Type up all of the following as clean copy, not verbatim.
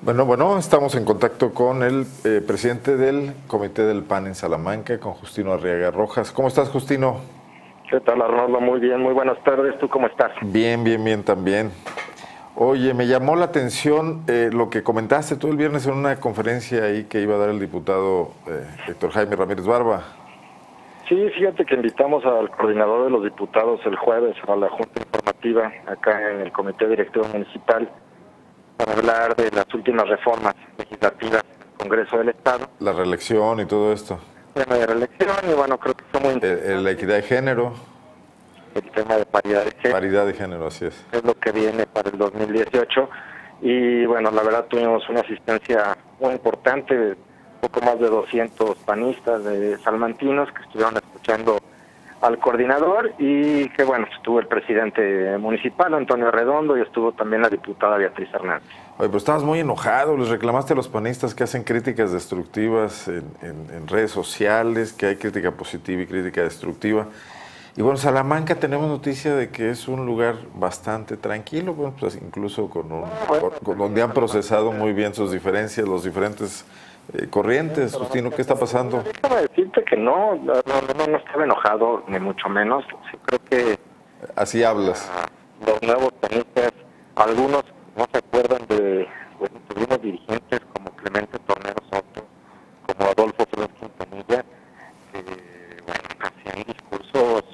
Bueno, estamos en contacto con el presidente del Comité del PAN en Salamanca, con Justino Arriaga Rojas. ¿Cómo estás, Justino? ¿Qué tal, Arnoldo? Muy bien, muy buenas tardes. ¿Tú cómo estás? Bien también. Oye, me llamó la atención lo que comentaste tú el viernes en una conferencia ahí que iba a dar el diputado Héctor Jaime Ramírez Barba. Sí, fíjate que invitamos al coordinador de los diputados el jueves a la Junta Informativa acá en el Comité Directivo Municipal para hablar de las últimas reformas legislativas del Congreso del Estado. La reelección y todo esto. El tema de reelección y bueno, creo que fue muy interesante. La equidad de género. El tema de paridad de género. Paridad de género, así es. Es lo que viene para el 2018 y bueno, la verdad tuvimos una asistencia muy importante, poco más de 200 panistas de salmantinos que estuvieron escuchando al coordinador y que bueno, estuvo el presidente municipal, Antonio Redondo, y estuvo también la diputada Beatriz Hernández. Oye, pero estabas muy enojado, les reclamaste a los panistas que hacen críticas destructivas en redes sociales, que hay crítica positiva y crítica destructiva. Y bueno, Salamanca tenemos noticia de que es un lugar bastante tranquilo, bueno, pues incluso donde han procesado muy bien sus diferencias, los diferentes corrientes. Justino, ¿qué está pasando? Déjame decirte que no estaba enojado, ni mucho menos. Sí, creo que... Así hablas. Los nuevos panistas, algunos no se acuerdan de, bueno, tuvimos dirigentes como Clemente Tornero Soto, como Adolfo Flores Quintanilla, bueno, hacían discursos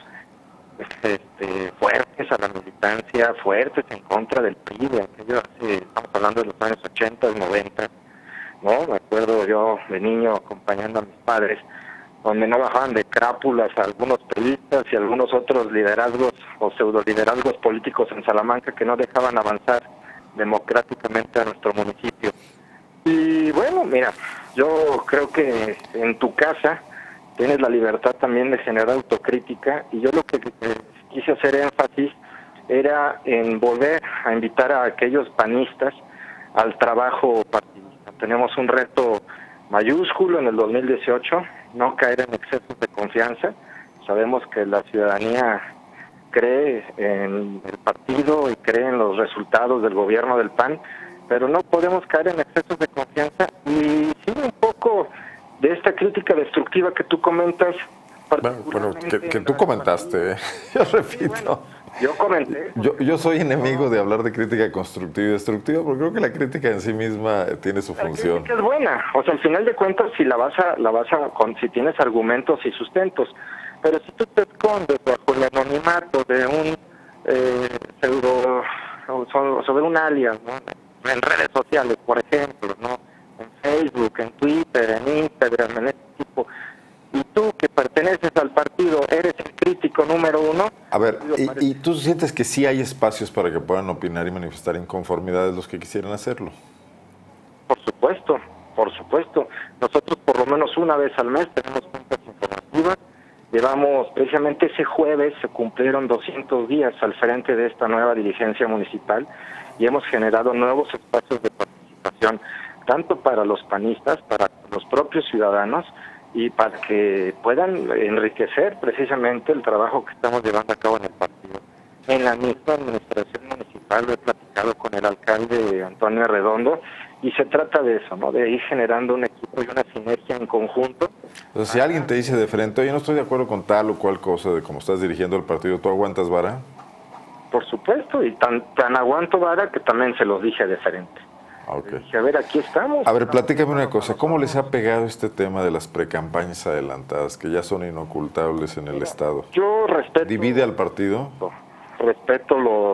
fuertes a la militancia, fuertes en contra del PRI, de aquello estamos hablando de los años 80, 90, ¿no? Me acuerdo yo de niño acompañando a mis padres, donde no bajaban de crápulas a algunos periodistas y algunos otros liderazgos o pseudoliderazgos políticos en Salamanca que no dejaban avanzar democráticamente a nuestro municipio. Y bueno, mira, yo creo que en tu casa tienes la libertad también de generar autocrítica y yo lo que quise hacer énfasis era en volver a invitar a aquellos panistas al trabajo partidista. Tenemos un reto mayúsculo en el 2018, no caer en excesos de confianza. Sabemos que la ciudadanía cree en el partido y cree en los resultados del gobierno del PAN, pero no podemos caer en excesos de confianza y sigue un poco de esta crítica destructiva que tú comentas. Bueno, que tú comentaste, yo repito. Bueno, yo comenté. Yo soy enemigo de hablar de crítica constructiva y destructiva, porque creo que la crítica en sí misma tiene su función. La crítica es buena, o sea, al final de cuentas, si si tienes argumentos y sustentos, pero si tú te escondes bajo el anonimato de un sobre un alias, ¿no? En redes sociales, por ejemplo, ¿no? En Facebook, en Twitter, en Instagram, en este tipo, y tú que perteneces al partido eres el crítico número uno. A ver, ¿y tú sientes que sí hay espacios para que puedan opinar y manifestar inconformidades los que quisieran hacerlo? Por supuesto, por supuesto. Nosotros por lo menos una vez al mes tenemos juntas informativas. Llevamos, precisamente ese jueves se cumplieron 200 días al frente de esta nueva dirigencia municipal y hemos generado nuevos espacios de participación, tanto para los panistas, para los propios ciudadanos, y para que puedan enriquecer precisamente el trabajo que estamos llevando a cabo en el partido. En la misma administración municipal lo he platicado con el alcalde Antonio Redondo y se trata de eso, ¿no? De ir generando un equipo y una sinergia en conjunto. Entonces, si alguien te dice de frente, oye, no estoy de acuerdo con tal o cual cosa de cómo estás dirigiendo el partido, ¿tú aguantas vara? Por supuesto, y tan aguanto vara que también se los dije de frente. Okay. Dije, a ver, aquí estamos. A ver, platícame una cosa, ¿cómo les ha pegado este tema de las precampañas adelantadas, que ya son inocultables en el Estado? Yo respeto... ¿Divide al partido? Respeto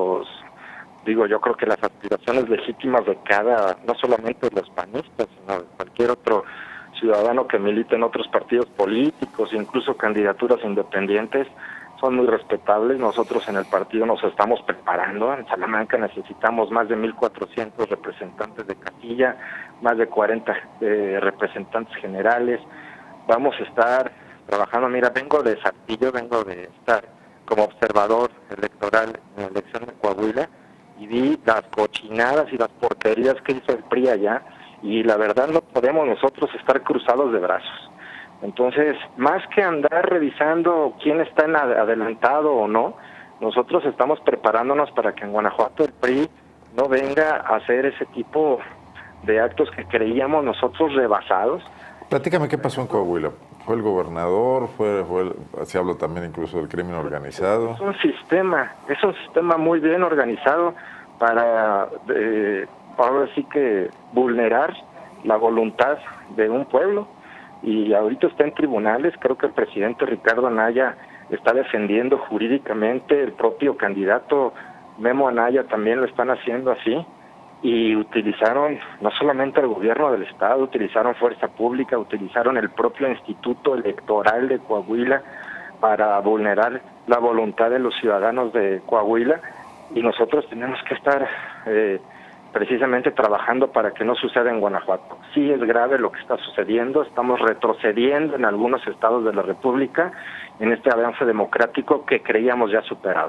yo creo que las aspiraciones legítimas de no solamente de los panistas, sino de cualquier otro ciudadano que milite en otros partidos políticos, incluso candidaturas independientes, son muy respetables. Nosotros en el partido nos estamos preparando. En Salamanca necesitamos más de 1,400 representantes de casilla, más de 40 representantes generales. Vamos a estar trabajando. Mira, vengo de Saltillo, vengo de estar como observador electoral en la elección de Coahuila y vi las cochinadas y las porquerías que hizo el PRI allá, y la verdad no podemos nosotros estar cruzados de brazos. Entonces, más que andar revisando quién está adelantado o no, nosotros estamos preparándonos para que en Guanajuato el PRI no venga a hacer ese tipo de actos que creíamos nosotros rebasados. Platícame qué pasó en Coahuila. ¿Fue el gobernador? Se habla también incluso del crimen organizado. Es un sistema muy bien organizado para ahora sí que vulnerar la voluntad de un pueblo, y ahorita está en tribunales. Creo que el presidente Ricardo Anaya está defendiendo jurídicamente, el propio candidato Memo Anaya también lo están haciendo así, y utilizaron no solamente el gobierno del estado, utilizaron fuerza pública, utilizaron el propio Instituto Electoral de Coahuila para vulnerar la voluntad de los ciudadanos de Coahuila, y nosotros tenemos que estar precisamente trabajando para que no suceda en Guanajuato. Sí es grave lo que está sucediendo, estamos retrocediendo en algunos estados de la República en este avance democrático que creíamos ya superado.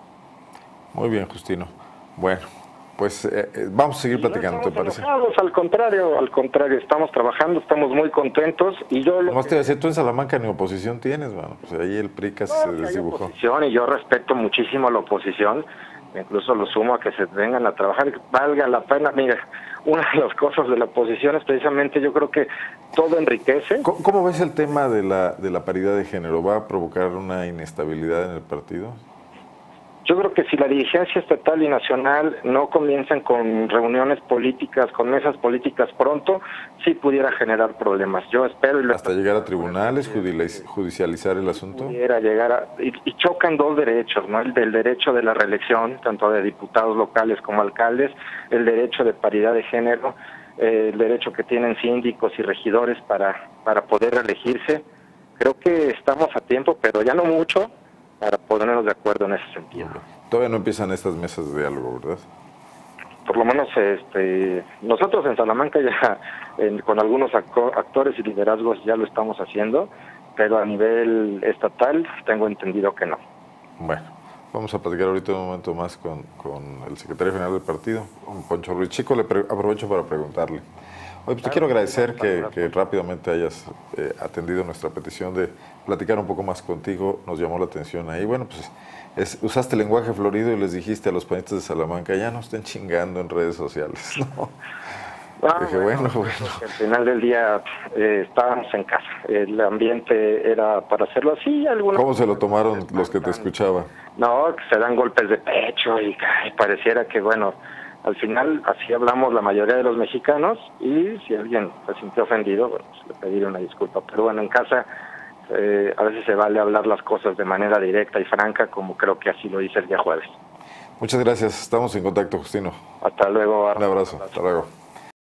Muy bien, Justino. Bueno, pues vamos a seguir platicando, ¿te parece? Al contrario, estamos trabajando, estamos muy contentos, y yo... Te iba a decir, tú en Salamanca ni oposición tienes, bueno, pues ahí el PRI casi se desdibujó. Hay oposición, y yo respeto muchísimo a la oposición, incluso lo sumo a que se vengan a trabajar, valga la pena. Mira, una de las cosas de la oposición es precisamente, yo creo que todo enriquece. ¿Cómo ves el tema de la paridad de género? ¿Va a provocar una inestabilidad en el partido? Yo creo que si la dirigencia estatal y nacional no comienzan con reuniones políticas, con mesas políticas pronto, sí pudiera generar problemas. Yo espero... ¿Hasta llegar a tribunales, judicializar el asunto? Pudiera llegar y chocan dos derechos, ¿no? El del derecho de la reelección, tanto de diputados locales como alcaldes, el derecho de paridad de género, el derecho que tienen síndicos y regidores para poder reelegirse. Creo que estamos a tiempo, pero ya no mucho, para ponernos de acuerdo en ese sentido. Todavía no empiezan estas mesas de diálogo, ¿verdad? Por lo menos nosotros en Salamanca ya con algunos actores y liderazgos ya lo estamos haciendo, pero a nivel estatal tengo entendido que no. Bueno, vamos a platicar ahorita un momento más con el secretario general del partido, con Poncho Ruiz Chico. Aprovecho para preguntarle. Oye, pues te quiero agradecer que rápidamente hayas atendido nuestra petición de platicar un poco más contigo. Nos llamó la atención ahí. Bueno, pues usaste lenguaje florido y les dijiste a los panistas de Salamanca, ya no estén chingando en redes sociales, ¿no? Dije, bueno. Al final del día estábamos en casa. El ambiente era para hacerlo así. ¿Cómo se lo tomaron los que te escuchaban? No, que se dan golpes de pecho y pareciera que, bueno, al final así hablamos la mayoría de los mexicanos, y si alguien se sintió ofendido, bueno, pues le pediré una disculpa. Pero bueno, en casa a veces se vale hablar las cosas de manera directa y franca, como creo que así lo hice el día jueves. Muchas gracias. Estamos en contacto, Justino. Hasta luego. Un abrazo. Hasta luego.